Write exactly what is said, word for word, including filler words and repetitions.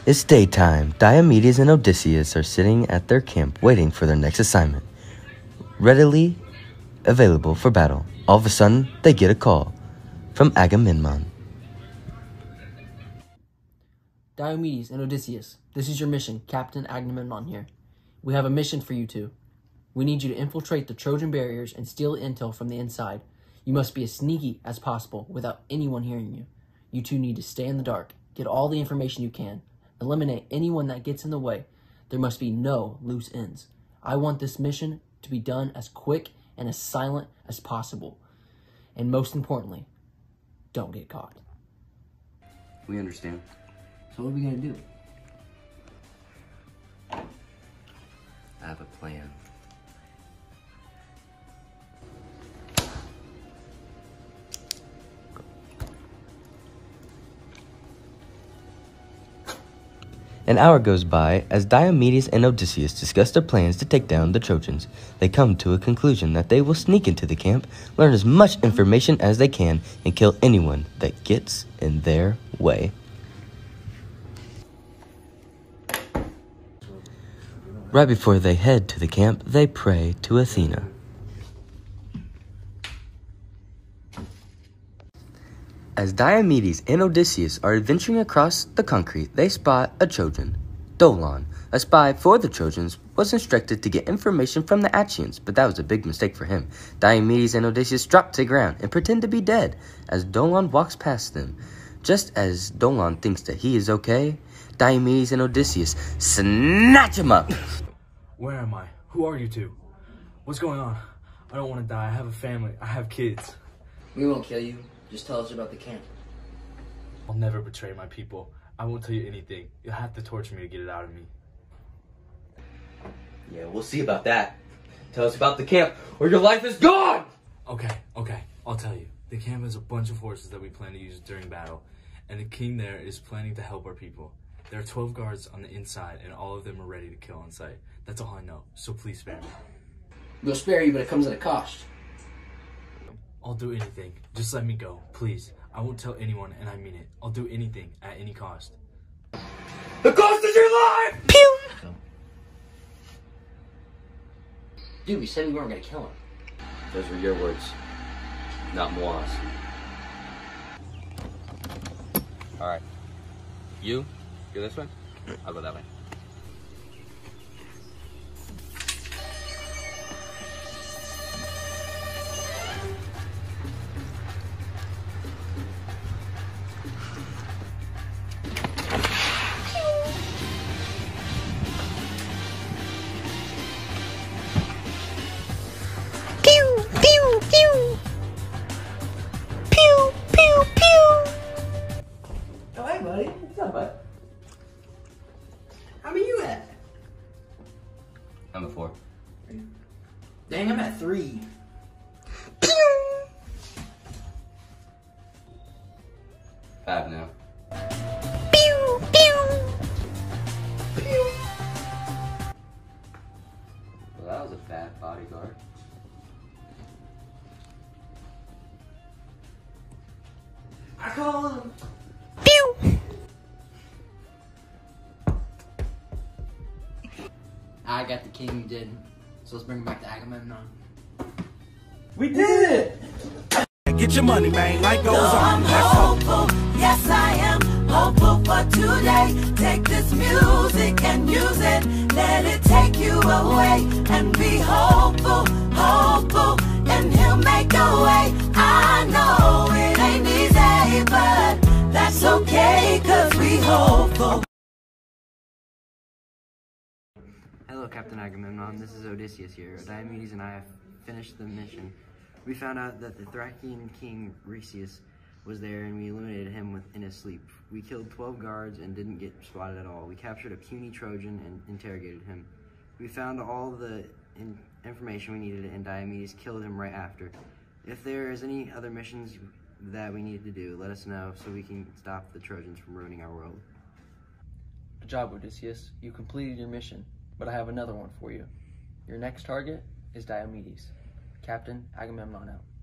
It's daytime. Diomedes and Odysseus are sitting at their camp waiting for their next assignment. Readily available for battle. All of a sudden, they get a call from Agamemnon. Diomedes and Odysseus, this is your mission. Captain Agamemnon here. We have a mission for you two. We need you to infiltrate the Trojan barriers and steal intel from the inside. You must be as sneaky as possible without anyone hearing you. You two need to stay in the dark, get all the information you can, eliminate anyone that gets in the way. There must be no loose ends. I want this mission to be done as quick and as silent as possible. And most importantly, don't get caught. We understand. So what are we gonna do? I have a plan. An hour goes by as Diomedes and Odysseus discuss their plans to take down the Trojans. They come to a conclusion that they will sneak into the camp, learn as much information as they can, and kill anyone that gets in their way. Right before they head to the camp, they pray to Athena. As Diomedes and Odysseus are adventuring across the concrete, they spot a Trojan. Dolon, a spy for the Trojans, was instructed to get information from the Achaeans, but that was a big mistake for him. Diomedes and Odysseus drop to the ground and pretend to be dead as Dolon walks past them. Just as Dolon thinks that he is okay, Diomedes and Odysseus snatch him up. Where am I? Who are you two? What's going on? I don't want to die. I have a family. I have kids. We won't kill you. Just tell us about the camp. I'll never betray my people. I won't tell you anything. You'll have to torture me to get it out of me. Yeah, we'll see about that. Tell us about the camp or your life is gone! Okay, okay. I'll tell you. The camp has a bunch of horses that we plan to use during battle, and the king there is planning to help our people. There are twelve guards on the inside, and all of them are ready to kill on sight. That's all I know, so please spare me. We'll spare you, but it comes at a cost. I'll do anything. Just let me go, please. I won't tell anyone, and I mean it. I'll do anything, at any cost. The cost is your life! Pew! Dude, we said we weren't gonna kill him. Those were your words, not Moa's. Alright. You, go this way. I'll go that way. How many you at? I'm a four. Dang, I'm at three. Five now. Pew, pew. Pew. Well, that was a bad bodyguard. I call him. Pew. I got the king, you didn't. So let's bring him back to Agamemnon. We did it! Get your money, man. Life goes So on. I'm hopeful, yes I am hopeful for today. Take this music and use it. Let it take you away. And be hopeful, hopeful, and he'll make a way. I know it ain't easy, but that's okay, cause we hopeful. Hello, Captain Agamemnon. This is Odysseus here. Diomedes and I have finished the mission. We found out that the Thracian king Rheseus was there, and we eliminated him with, in his sleep. We killed twelve guards and didn't get spotted at all. We captured a puny Trojan and interrogated him. We found all the in information we needed, and Diomedes killed him right after. If there is any other missions that we need to do, let us know so we can stop the Trojans from ruining our world. Good job, Odysseus. You completed your mission, but I have another one for you. Your next target is Diomedes. Captain Agamemnon out.